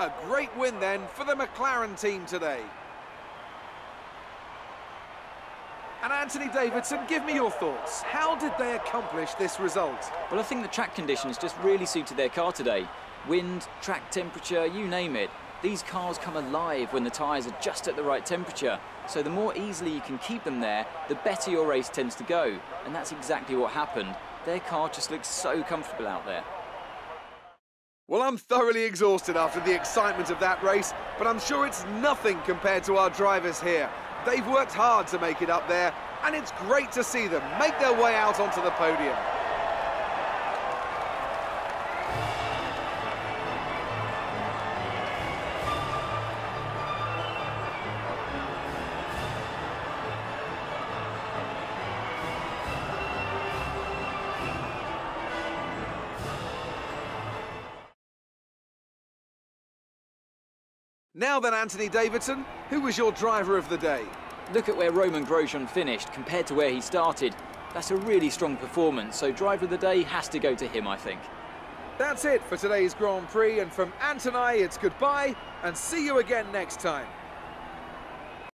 A great win then for the McLaren team today. And Anthony Davidson, give me your thoughts. How did they accomplish this result? Well, I think the track conditions just really suited their car today. Wind, track temperature, you name it. These cars come alive when the tyres are just at the right temperature. So the more easily you can keep them there, the better your race tends to go. And that's exactly what happened. Their car just looks so comfortable out there. Well, I'm thoroughly exhausted after the excitement of that race, but I'm sure it's nothing compared to our drivers here. They've worked hard to make it up there, and it's great to see them make their way out onto the podium. Now then, Anthony Davidson, who was your driver of the day? Look at where Romain Grosjean finished compared to where he started. That's a really strong performance, so driver of the day has to go to him, I think. That's it for today's Grand Prix, and from Ant and I, it's goodbye, and see you again next time.